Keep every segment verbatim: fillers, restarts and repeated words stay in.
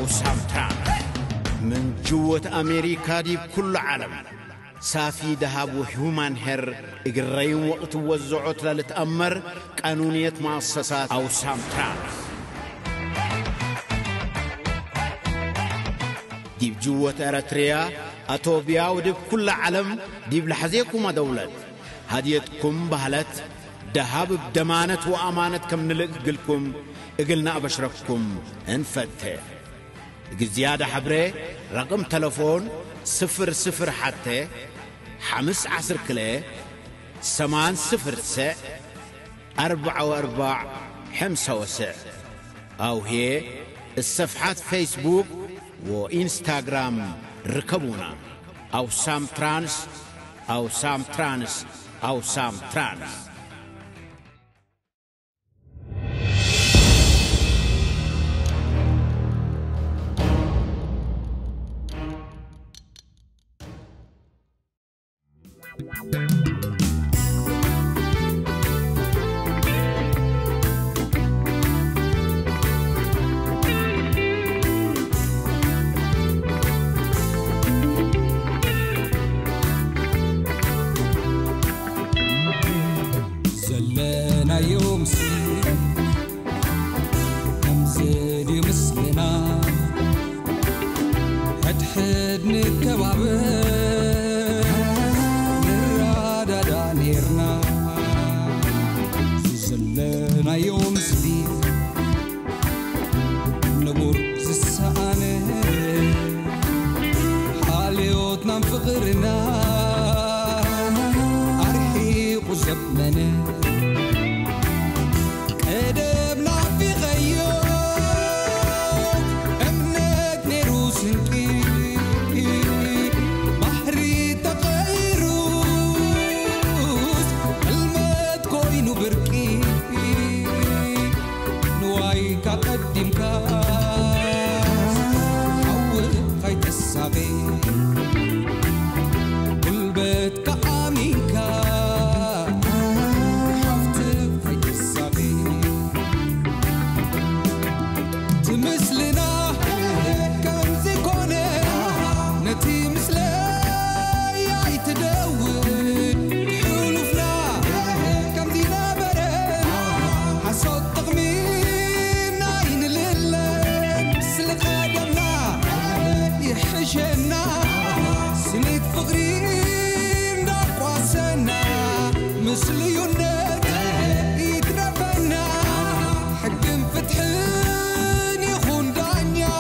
أو سامتران من جوة أمريكا دي بكل عالم سافي دهاب وهيومان هير إقرأيهم وقت وزعوت للتأمر قانونية مؤسسات أو سامتران دي بجوة أريتريا أتوبيا ودي بكل عالم دي بلحظيكم دولة هديتكم بهلت دهاب بدمانة وأمانة كم نلقلكم إقلنا أبشركم انفتح زيادة حبري رقم تلفون صفر صفر حتى حمس عصر كلي سمان صفر سع أربعة وأربع حمسة وسع أو هي الصفحات فيسبوك وإنستغرام ركبونا أو سام ترانس أو سام ترانس أو سام ترانس زلنا يوم سير كم زيدي مسلنا حد حد نكبابه زلنا يوم سليف نبور زسانه حاليوتنا فقرنا أرحيق زبمنه قدمنا في غيوت أمنك نروسنكي بحري تغيروس المد كوينو بركي قدمك حول خيط الصغير قلبك أمينك حفت خيط الصغير تمثلنا كم زيكوني نتي مثلي يتدور حلوفنا كم دينا برد حصد تغمير حشنا سنيت فقرين دقواسنا مثل يونت يتربنا حق فتحين يخون دانيا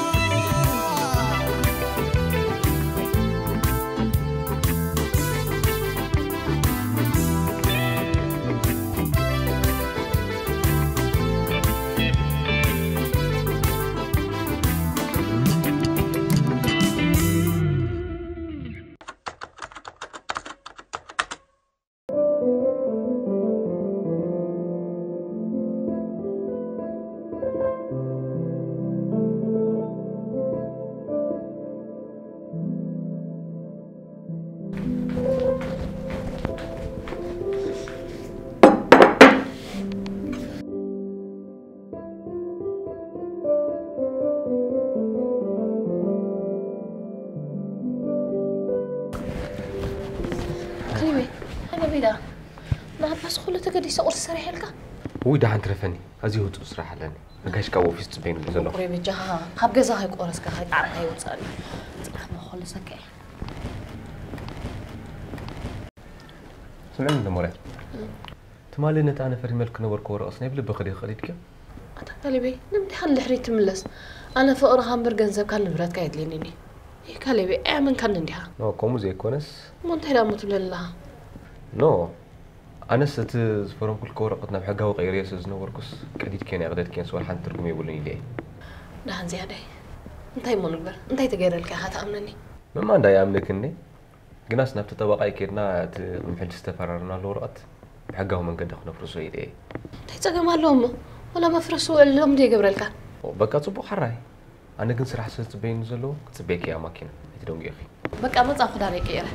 بيدا نعم بس خلو تقدي سأور السريح لك ويدا عن ترفني هذه هو تصرح لاني ما كاش كاو في تبين لزلو قريب جها خاب جزا هيك قرص كا هيك عرق هي وصاري ما خلصك ايه سمعني دموري تمالي نت انا فري ملك نور كور اصلا بلب خدي خديتك اتقلبي نمدي حل حريت ملس انا فقر هامبر جنزب كان نبرات كايد ليني هي كلبي اعمل كان نديها نو كومو زي كونس مونت هلا متبل لها نو أنا ست فرام كل كورة قطنا بحاجة وغيرية سوزنا ورقص كديت كيني أغدت كين سؤال حن ترجمي يقولني ليه ده زيادة أنتي مو نقبل أنتي تغير لك هات أمنني ما عندي يأمنك إني جناس نبت تبقى كيرنا محل استفررنا لورقت بحاجة هم قد خنا فرسوا يديه أنتي تجمع لهم ولا ما فرسوا اللهم دي قبل لك بقى تصبح حراي أنا كنت راح أسوي بين زلو كنت بيك يا ماكينة تدوم يا أخي بقى ما تأخذ عليك يا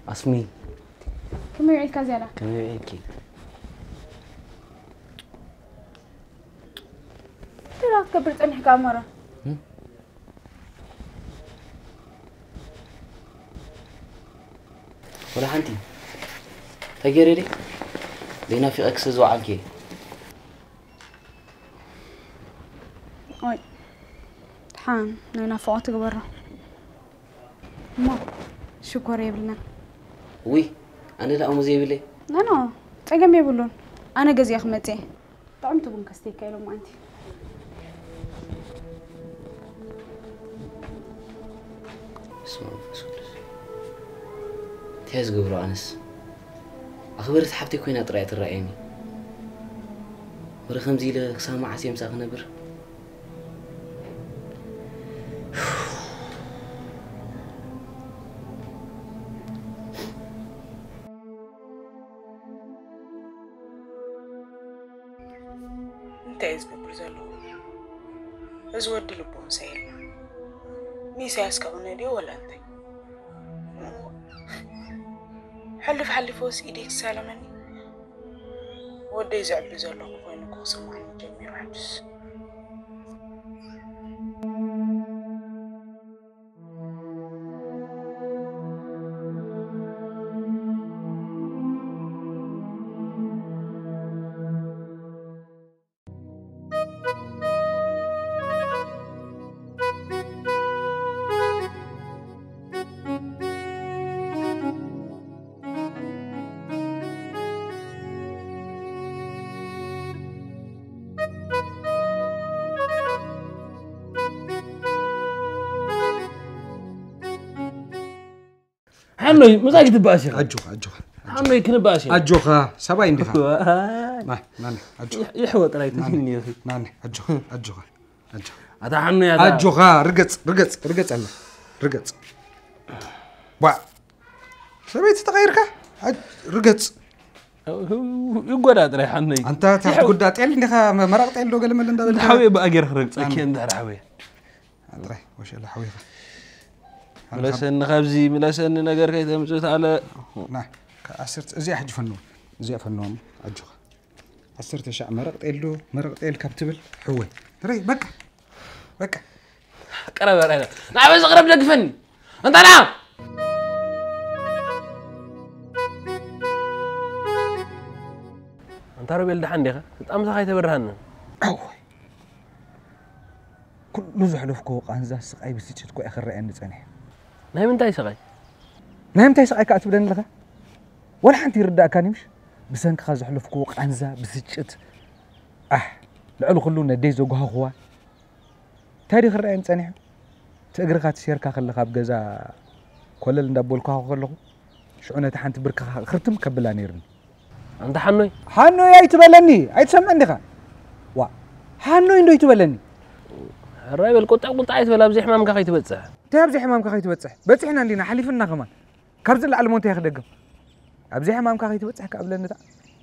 أسمي كم يعيد كازيلا كم يعيدك ترى كبرت أني كاميرا ولا حنتي تجري لي لينا في أكسس وعالكي أي حان لينا فوقتك برا ما شكرا يا بلنا وي أنا لا أمزي بلي لا لا تجمع يقولون أنا جزي أخمتي طعمت بنكستي كيلو ما أنتي اسمع فسولس تياز قبرو أنس أخبرت حبتي كوين طلعت الرأيني ورا خمزي لك سامع عسيم ساق نبر انت عايز ببرزالو ازود لبون سيل ميسا يسكبنا دي ولا انت حلف حلف وس ايديك سالمني ودا يزعل بزالو وين قسم عن جميع حدث حمي مزاج تباشر أجوخ أجوخ حمي كنا باشر أجوخ سبعة عندي ما ناني أجوخ يحوط رايت مني يا أخي ناني أجوخ أجوخ أجوخ هذا حمي هذا أجوخ رقص رقص رقص الله رقص با سبعة تغيرك رقص يقول هذا راي حمي أنت تقول ده تعال إنك مرقت عيل لو قال من ده حوي بقى جرح رقص أكيد ده حوي أدري وش اللي حوي ملاسن خبزي ملاسن نجار كي تمسوت على نعم كأسرت زي حج فنون زي فنون أجوخ أسرت شع مرقت إلو مرقت إل كابتبل حوي ترى بك بك قرب علينا نعم بس قرب لك فني أنت نعم أنت ربي اللي عندك أمس خايت برهن أوه كل نزحلف كوق أنزا سقاي بسيتشت كوي آخر رأي نتعني نايم انتي سقاي نايم انتي سقاي كأتبدن لك ولا حنتي ردا كانيمش بسنك خازحلف كوق أنزا بسيتشت أه لعلو خلونا ديزو قها خوا تاريخ الرأي نتعني تقرقات سيركا خلقها بجزا كل اللي ندبول كها خلقه شعونة حنت بركة خرتم كبلا نيرن أنت حنوي حنوي أي تبلني أي تسمعني خا وا حنوي إنه يتبلني الرأي بالقطع قطع عايز ولا بزي حمام كخي تبتصح تابزي حمام كخي تبتصح بتصحنا لينا حليفنا كمان كرز العلمون تاخدقم أبزي حمام كخي تبتصح قبل نتا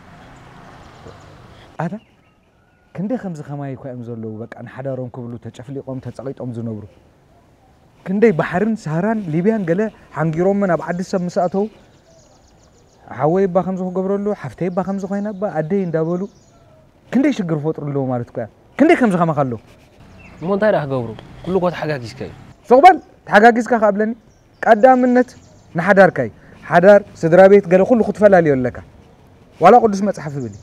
هذا كندي خمس خماي كو امزلو بك ان حدارهم كبلو تچفليقوم تصقيطوم زنبرو كندي بحرن سهران ليبيان قال حنجيروم من ابعد سب مساتو حوي با خمسو غبرلو حفتي با خمسو خينا با ادي اندابلو كندي شجر فطرلو مالتكو كندي خمس خما خلو مون تايرح غبرو كله قط حقاقيس كاي سوبل حقاقيس كا قبلني قدامنت نحدار كاي حدار سدرا بيت قال كله خطفلالي لك ولا قدس مصحف بلي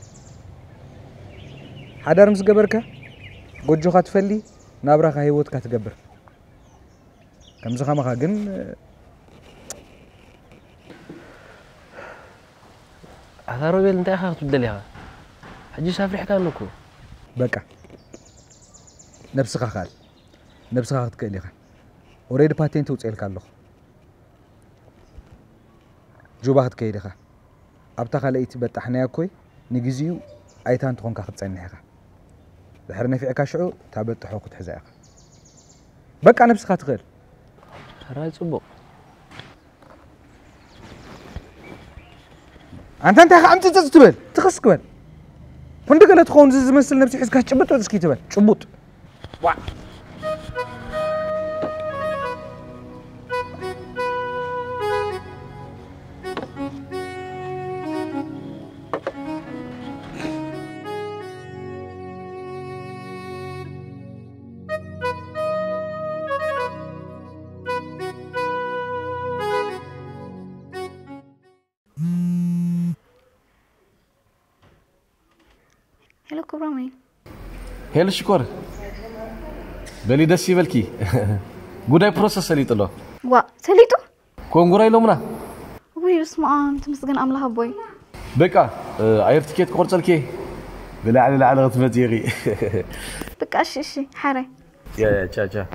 حدار مس جبرك ጎጆኻ ትፈሊ ናብራኻ ህይወትካ ትገብር ከምዚ ኸማኻ ግን ኣታሮቤል እንታይ ኢኻ ክትብደል ኢኻ ሕጂ ሳፍሪሕካ ኣለኩ በቃ ነብስኻ ኻል ነብስኻ ክትክእል ኢኻ ኦሬዲ ፓቴንት ውፅኢልካ ኣለኹ ጁባ ክትከይድ ኢኻ ኣብታ ካልአይቲ በጣሕናያ ኮይ ንግዚኡ ኣይታ እንትኾንካ ክትፀንሕ ኢኻ بحر نفعك شعو تابت حوك تحزاق بقى نفسك تغير راي صبو انت انت عمت تتبل تخص كبل فندق لا تخون زز مسل نفسي حسك تشبط وتسكي تبل شبوط وا هلو كبرامين هلو شكر بلي دسي بلكي قداي بروسس سليط له وا سليطو كون قراي لومنا وي اسمع تمسكن املها بوي بقى اير تيكيت قرص لكي بلا على لا على غتمتيغي بقى اش اشي حري يا يا تشا تشا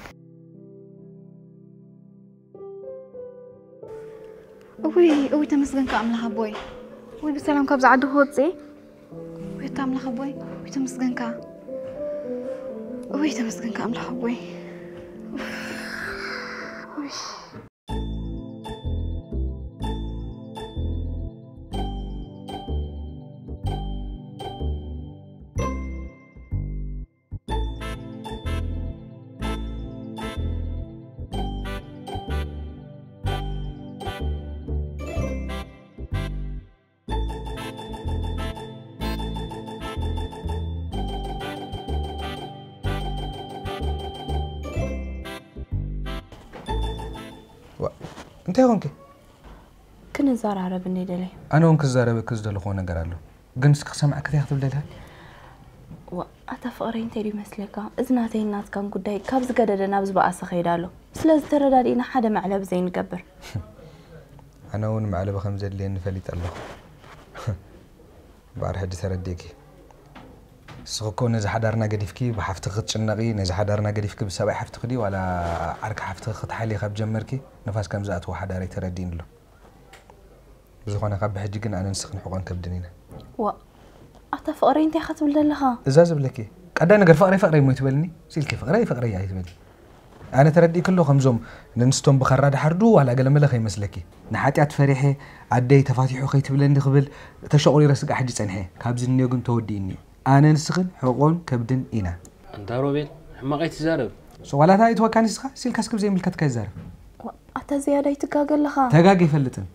وي وي تمسكن كاملها بوي وي بسلام كابز عدو هوتسي وي تاملها بوي وي تمسكن كا وي تمسكن كاملها بوي وي انت هونك كنا زار عربني دلي انا هونك زاربه كزدل خو ነገር አለው ግን እስከ ሰማዕክ ተያክትብ ለልሃል وأتا فقرين تيري مسلكا إذناتي الناس كان قداي كابز قددا نابز بقى سخيدالو سلاز ترداد إنا حدا معلب زين قبر أنا ون معلب خمزة اللي نفليت الله بعد حد ترديكي سوكو نزا حدارنا قديفكي بحفت خط شنقي نزا حدارنا قديفكي بسبع حفت خدي ولا عرك حفت خط حالي خب جمركي نفاس كم زات وحداري تردين له بزخونا خب حجي كنا أنا نسخن حقن كبدنينا و أتا فقرين تي خاتم لها إزاز بلكي قدا نقر فقري فقري مو يتبلني سيلكي فقري فقري يا يتبلني أنا تردي كله خمزوم ننستم بخراد حردو ولا قال ملا خي مسلكي نحاتي عتفريحي عدي تفاتيحو خي تبلني قبل تشغلي راسك حجي صنحي كابز النيوغن توديني أنا نسخن حقون كبدن إنا أنت روبين ما غيت تزارب سؤالات هاي توكاني سخا سيل كاسكب زي ملكت كيزارب أتا زيادة يتقاقل لها تقاقي فلتن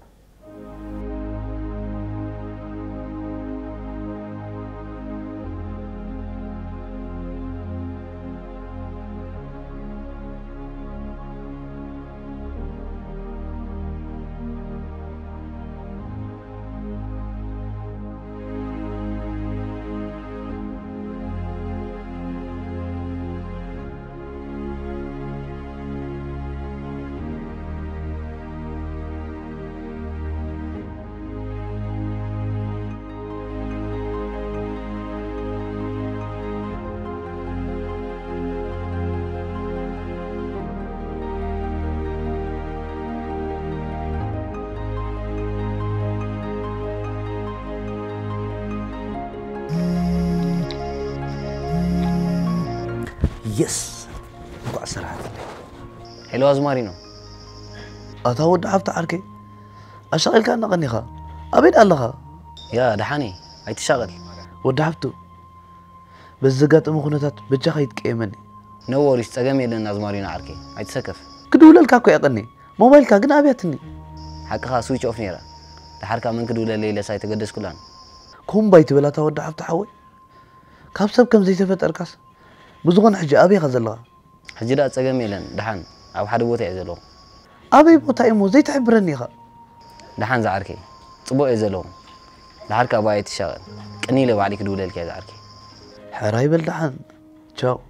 يس بقى سرعة حلو أزمارينو أتاود عفت عركي أشغل كأنه غنيخا أبين الله يا دحاني هاي تشغل ودعفتو بالزقات مخونتات بجاخيت كيمني نوري استقامي لنا أزمارينو عركي هاي تسكف كدول الكاكو يقني موبايل كاكنا أبياتني حقها سويتش أوف نيرا تحركها من كدول الليلة سايت قدس كلان كم بيت بلا تود عفت حوي كابسب كم زي تفت أركاس بزغن حجي أبي غزلها حجي لا تسقامي لنا دحان أو حد بوتا يزلو أبي بوتا إمو زي تعبرني خا دحان زعركي صبوا يزلو دحركها بايت الشغل قنيله بعدك دول الكي زعركي حراي بالدحان تشاو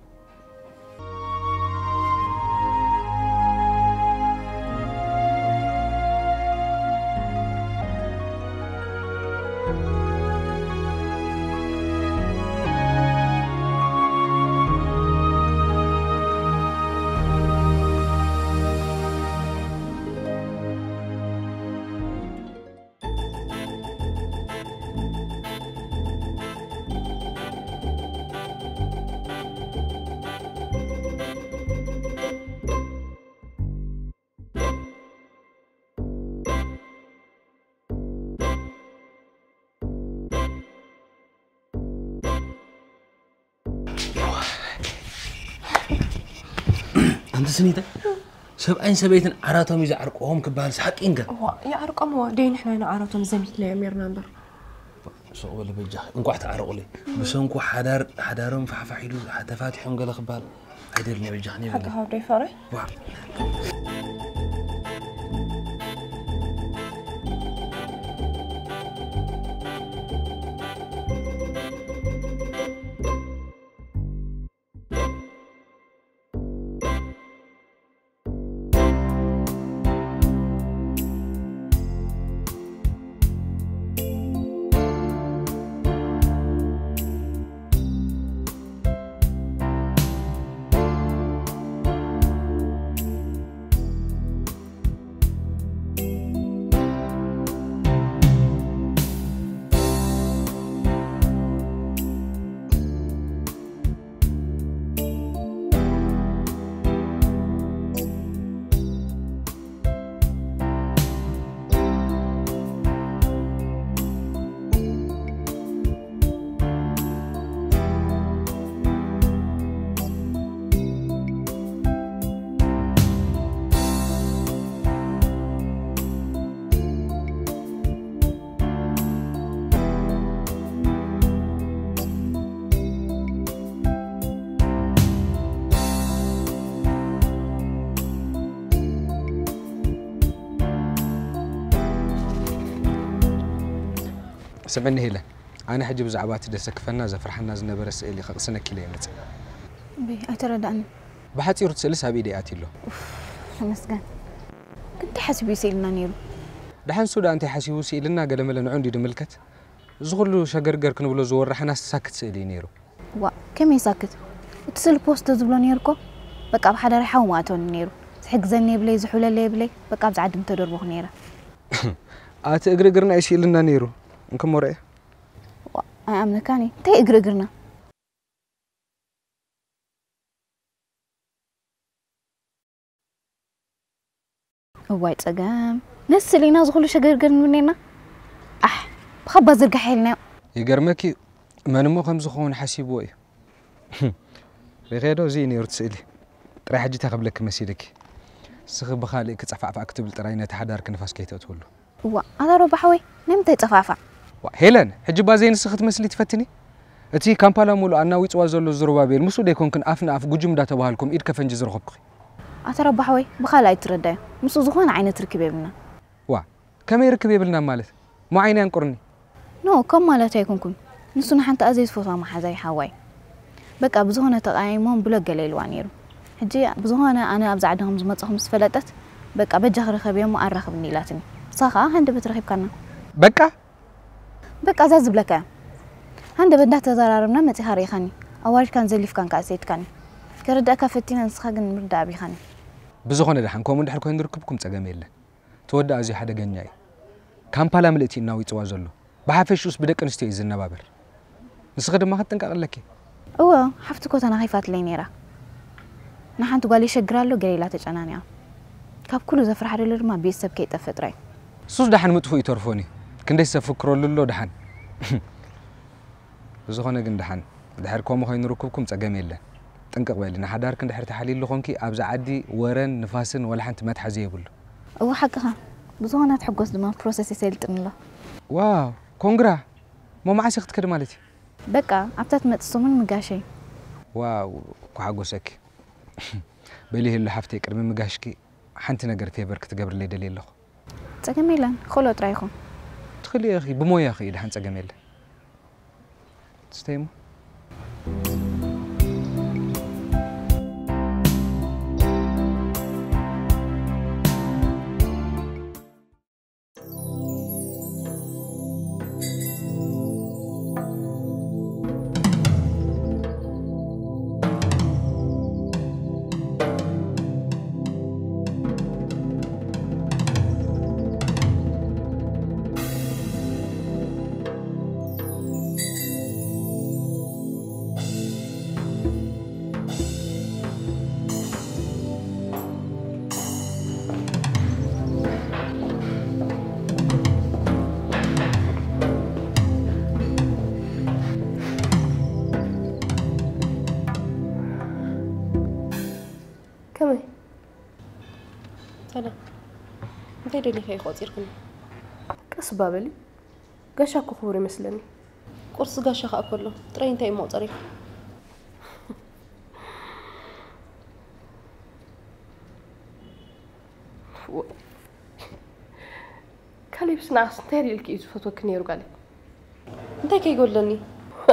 أنت سنيته سبعين سبعين عراتهم إذا عرقهم كبار سحق إنجا يا عرقهم هو دين إحنا هنا عراتهم زميت لي أمير نمبر سو ولا بجاه إنكو حتى عرقولي بس إنكو حدار حدارهم فحفحيلو حتى فاتحهم قال خبال هيدرني بجاهني حق هاودي فري واو سمعني هلا أنا حجي بزعبات دسك فنا زفرحنا زنبر السئلي خلصنا كلي مت بي أتردأني بحتي رد سلس هبيدي آتي له مسكن كنت حاسب يسيلنا نيرو دحين سودا أنت حاسب يسيلنا قال ملا عندي دملكت زغلو شجرجر كنا بلو زور رحنا ساكت سئلي نيرو وا كم يساكت اتصل بوست زبلو نيركو بقى بحدا رحوا ما أتون نيرو حجزني بلي زحولة لي بلي بقى بزعدم تدربه نيرة آت إجرجرنا يسيلنا نيرو نكم مرة وا أنا أملكاني تي إجرجرنا واي تسقام نسلينا زغلو شجرجر مننا أح بخبى زرق حيلنا يجرمكي ما نمو خمس خون حسيبوي بغيره زيني يرتسلي راح اجي تاخذ لك مسيرك سخ بخالك تصفعف اكتب الطراينه تحدارك نفاس كيتو تقول وا انا رو بحوي نمت يتصفعف وا هيلن حجي بازين سخت مسلي تفتني اتي كامبالا مولو انا ويصوا زلو زربابيل مسو ديكون كن افنا اف جوجم دا تبالكم ايد كفنج زرخبخ اترى بحوي بخالاي ترداي مسو زخون عينه تركب يبلنا وا كم يركب يبلنا مالت مو عيني انقرني نو كم مالت يكونكم نسو حنت ازيز فوطا ما حزاي حواي بقى بزهونه تقايمون بلا قليل وانيرو حجي بزهونه انا ابزعدهم زمصهم سفلطت بقى بجخ رخبيهم وارخب نيلاتني صاخه هند بترخب كنا بقى بقى زاز بلكا هند بدنا تزرارمنا متي هاريخني اواش كان زليف كان كاسيت كان كردا كفتينا نسخه كن مردا بيخني بزهونه دحن كوم دحر كون نركبكم صقم يله تودع ازي حدا غنياي كامبالا ملئتي ناوي صوا زلو بحافشوس بدك انستي يزنبابر نسخه دما خطنقلكي هو حفتكو انا خايفات لي نيره نحن تقالي شجرالو قليلا تجنانيا كاب كله زفر حريلر ما بيسب كي تفطري سوس دحن مطفو يترفوني كندي سفكرولو دحن زخونه كن دحن دحر كوم خوين ركبكم صقم يله طنقق بالنا حدار كن دحر تحليل لخونكي ابز عدي ورن نفاسن ولا حنت ما تحزي يبل هو حقها بزونه تحقوس دما بروسيس يسلطن الله واو كونغرا مو معسي خت كد مالتي بقى عبتت متصمن مغاشي واو كحقوسك بليه اللي حفتي قرم مغاشكي حنت نغر فيبر كتغبر لي دليل لخ صقميلا خلو ترايخو تخلي يا اخي بمو يا اخي دحن صقميلا تستيمو كمي سلام انت اللي خي خوتيركم كاس بابلي غاشا كخوري مسلني قرص غاشا خاكله طري انت مو طريق كاليبس ناس تاري لك يزفتو كنيرو قالي انت كي يقول لني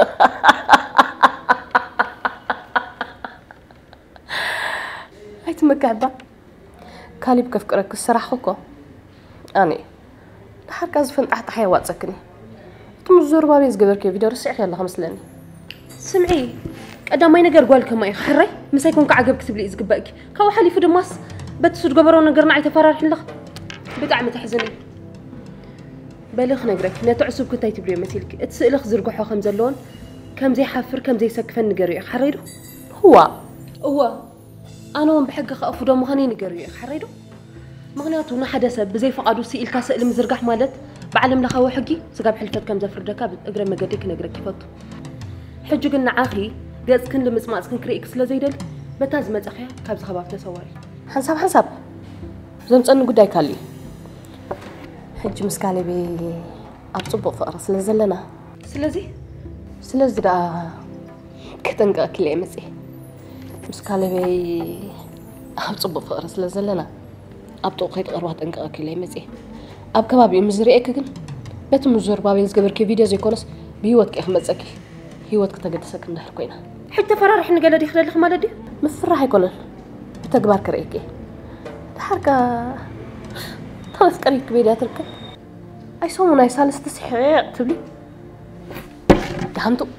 هايت مقعبة كاليب كفكرك الصراحة أنا حركة زفن أحط حيوات سكني تمزور بابيز قبل كيف فيديو رسعي يلا خمس لاني سمعي قدام ما ينقر قولك ما يخري مسايكون كعقب كتب لي إذ قباك كوا حالي في دماس بتسود قبرون نقرنا عيت فرار حلخ بقع متحزني بلغ نقرك نتعسب كنت تبلي مثيلك اتسألخ زرقحو خمس اللون كم زي حفر كم زي سكفن نقري حريرو هو هو أنا وين بحق خاف ودم خاني نقري حريرو مغنياتو نحدا سب بزي فقادو سئل كاسئل مزرقح مالت بعلم لخاو حقي سقاب حلفت كم زفر دكا اقرا مقديك نقرا كيفطو حجو قلنا عاخي قاز كن لمسماس كن كريك سلا زيدل بتاز مصخيا كابز خباب تسواري حساب حساب زمصن غداي كالي حج مسكالي بي ابصبو فقر سلا زلنا سلازي سلازي دا كتنقاك لي مسي مسكالي بي ابصبو فقر سلا زلنا أبطو خيط قروات أنك أكلي مزي أب كبابي مزريك كن بيت مزور بابيل زقبر كي فيديو زي كونس بهيوتك اخمصك هيوتك تقدسك ندحر كوينا حتى فرار احنا قال دي خلال ما دي مفرح يكون بتكبر كريكي حركه خلص قريك بيدا تركب اي سومنا اي سالس تسحيق تبلي دهنتو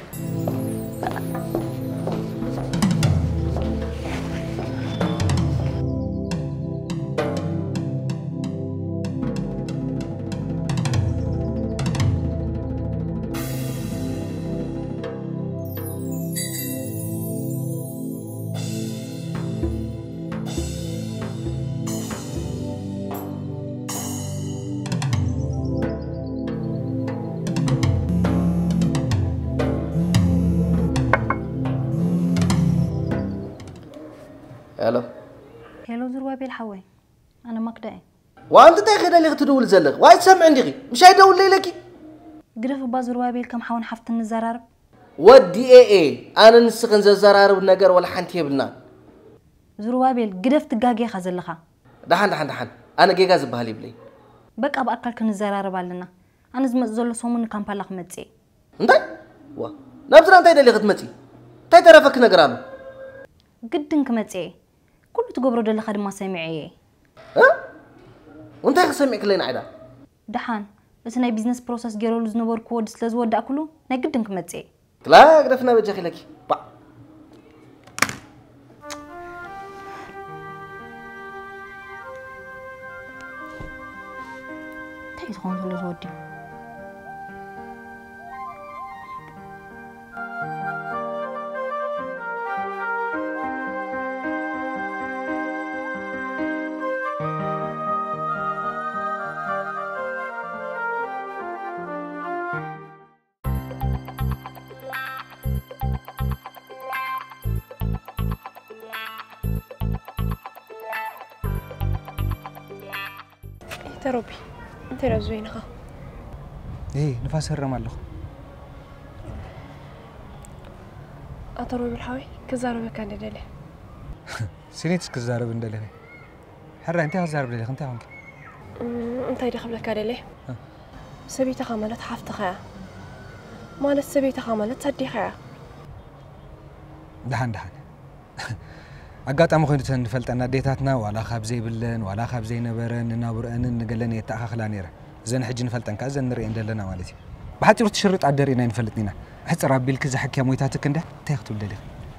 الو هلو زروابيل حوي انا مقدعي وانت تاخذ اللي تدول زلق وايد سمع عندي مش هيدول لي لك قرف با زروابيل كم حاون حفت النزرارب ودي اي اي انا نسخن زرارب النجر ولا حنت يبلنا زروابيل قرف تقاقي خزلخا دحن دحن دحن انا جيجا زبالي بلي بقى باكل كنزرارب علينا انا زمت زلو سومن كامبالا خمصي انت وا نبزر انت اللي خدمتي تاي ترافك نجرالو قدن كمصي كل تقبرو دل خدم ما سمعي ها وانت خسمعك لين عيدا دحان بس ناي بيزنس بروسس غيرو لزنبر كود سلاز ودا كلو ناي قدن كمصي لا قدفنا بجخي لك با تاي تخون سلاز ودي تروبي انت رزوينها ايه نفاس هرم الله اطروي بالحوي كزارو مكان دلي سينيتس كزارو بندلي حرا انت هزار بدلي انت هونك انت يدخل لك دلي سبيته خملت حفت خيا مال سبيته خملت تدي خيا دحن دحن أقاطع مخينة نفلت أن ديتاتنا ولا خاب زي بلن ولا خاب زي نبرن نابرن نقلن يتأخخ لانيرة زين حجي نفلت أنك أزن نري عندنا مالتي بحتى رحت شرط عدرينا نفلتنينا حتى ربي الكز حكي مويتاتك عنده تاخذ بدلي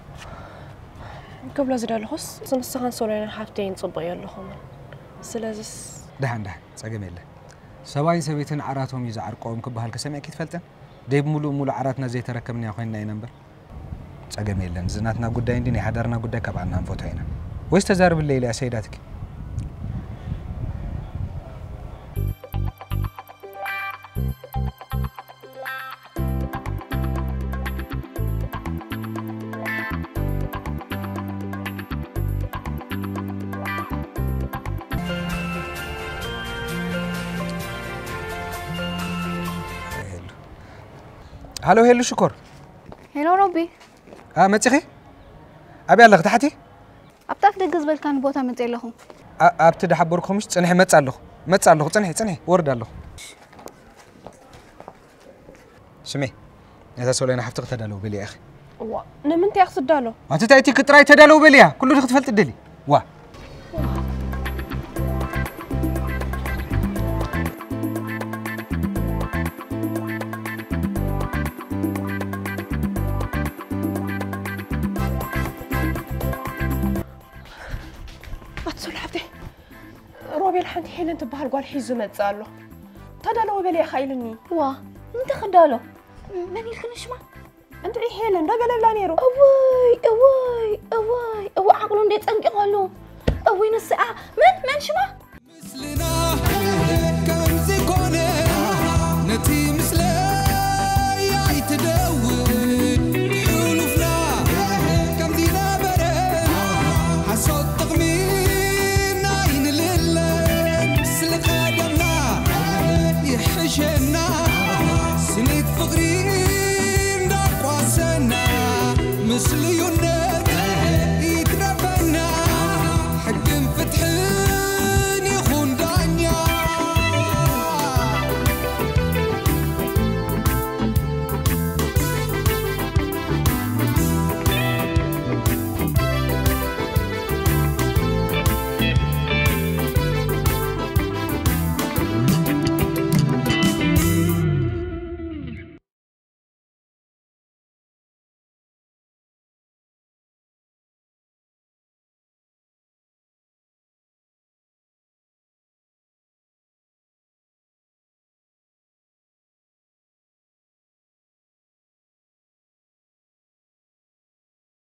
قبل زد الخص سنسخن صورين حافتين صبي يلهم سلازس دحن دحن صقم يله سباين سبيتن عراتهم يزعرقوم كبهال كسمع كي تفلتن ديب مولو مولو عراتنا زي تركبني يا خوينا نمبر صقم يله زناتنا قداي عندنا حدرنا قداي كبعنا نفوتينا ويس تزارب الليل يا سيداتك هلو هلو شكر هلو ربي اه متخي ابي الله تحتي ابتاف دغز بالكان بوتا مت يلهو ابت دحبركمش صنحي مت الله مت الله صنحي صنحي ورد الله سمي اذا سولينا حفتق تدالو بلي اخي وا نمنت يقصد دالو انت تايتي كتراي تدالو بليا كله تفلت دلي وا روبي الحين حين انت بحال قال حيزو متصالو تدالو بلي خايلني وا انت خدالو من يلكنش ما انت ري هيلن دا قال لا نيرو اوي اوي اوي او عقلو ندي تنققلو اوي نسعه من من شما